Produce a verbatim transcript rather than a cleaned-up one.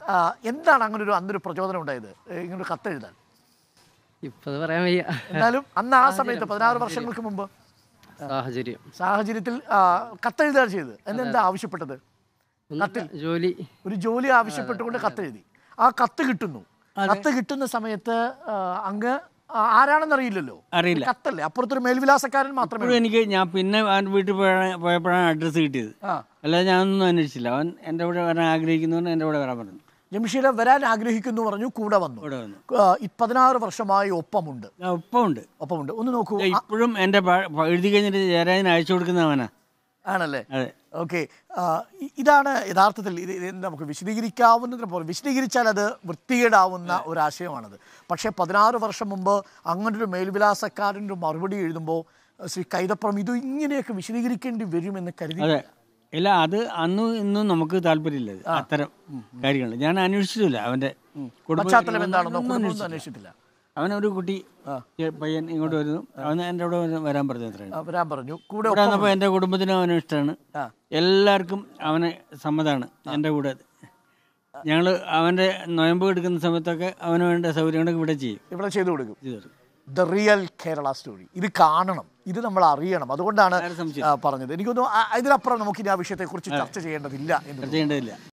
എന്താണ് അങ്ങനെ ഒരു അന്നൊരു പ്രചോദനം ഉണ്ടായത് ഇങ്ങനൊരു കത്തെഴുതാൻ? ഇപ്പം പറയാൻ വയ്യ. എന്നാലും അന്ന് ആ സമയത്ത് പതിനാറ് വർഷങ്ങൾക്ക് മുമ്പ് സാഹചര്യം സാഹചര്യത്തിൽ കത്തെഴുതുകയാണ് ചെയ്തത്. എന്നെന്താ ആവശ്യപ്പെട്ടത്? കത്തിൽ ജോലി ഒരു ജോലി ആവശ്യപ്പെട്ടുകൊണ്ട് കത്തെഴുതി. ആ കത്ത് കിട്ടുന്നു. കത്ത് കിട്ടുന്ന സമയത്ത് അങ്ങ് ആരാണെന്നറിയില്ലല്ലോ, അറിയില്ല. കത്തല്ലേ, അപ്പുറത്തൊരു മേൽവിലാസക്കാരൻ മാത്രമേ. എനിക്ക് ഞാൻ പിന്നെ അവൻ വീട്ടിൽ പോയപ്പോഴാണ് അഡ്രസ്സ് കിട്ടിയത്. അല്ലാതെ ഞാനൊന്നും അന്വേഷിച്ചില്ല. അവൻ എൻ്റെ കൂടെ വരാൻ ആഗ്രഹിക്കുന്നവന് എൻ്റെ കൂടെ വരാൻ പറഞ്ഞു. ജംഷീദ് വരാൻ ആഗ്രഹിക്കുന്നു പറഞ്ഞു, കൂടെ വന്നു. ഈ പതിനാറ് വർഷമായി ഒപ്പമുണ്ട്. ഒപ്പമുണ്ട് ഒപ്പമുണ്ട് ഒന്ന് നോക്കൂ. ഇപ്പോഴും എൻ്റെ എഴുതി കഴിഞ്ഞിട്ട് ജയരാജന് അയച്ചു കൊടുക്കുന്നവനാ. ആണല്ലേ? ഓക്കെ. ഇതാണ് യഥാർത്ഥത്തിൽ ഇത് നമുക്ക് വിശദീകരിക്കാവുന്നതിന് പോലെ വിശദീകരിച്ചാൽ അത് വൃത്തികേടാവുന്ന ഒരാശയമാണത്. പക്ഷേ പതിനാറ് വർഷം മുമ്പ് അങ്ങനൊരു മേൽവിലാസക്കാരൻ്റെ ഒരു മറുപടി എഴുതുമ്പോൾ ശ്രീ കൈതപ്രം ഇത് ഇങ്ങനെയൊക്കെ വിശദീകരിക്കേണ്ടി വരുമെന്ന് കരുതി. ഇല്ല, അത് അന്നും ഇന്നും നമുക്ക് താല്പര്യമില്ല അത്തരം കാര്യങ്ങൾ. ഞാൻ അന്വേഷിച്ചിട്ടില്ല. അവൻ്റെ പശ്ചാത്തലം എന്താണെന്നോ അന്വേഷിച്ചിട്ടില്ല. അവനൊരു കുട്ടി പയ്യൻ ഇങ്ങോട്ട് വരുന്നു. അവന് എൻ്റെ കൂടെ വരാൻ പറഞ്ഞു. വരാൻ പറഞ്ഞു. കൂടെ വന്നപ്പോൾ എൻ്റെ കുടുംബത്തിനും അവനും ഇഷ്ടമാണ്. എല്ലാവർക്കും അവന് സമ്മതമാണ് എൻ്റെ കൂടെ. ഞങ്ങൾ അവൻ്റെ നൊയമ്പ് എടുക്കുന്ന സമയത്തൊക്കെ അവന് വേണ്ട സൗകര്യങ്ങളൊക്കെ ഇവിടെ ചെയ്യും, ഇവിടെ ചെയ്തു കൊടുക്കും. The real Kerala story. ഇത് കാണണം, ഇത് നമ്മൾ അറിയണം. അതുകൊണ്ടാണ് പറഞ്ഞത്. എനിക്കൊന്നും ഇതിനപ്പുറം നമുക്ക് ഇനി ആ വിഷയത്തെക്കുറിച്ച് ചർച്ച ചെയ്യേണ്ടതില്ല എന്ന് ചെയ്യേണ്ടതില്ല.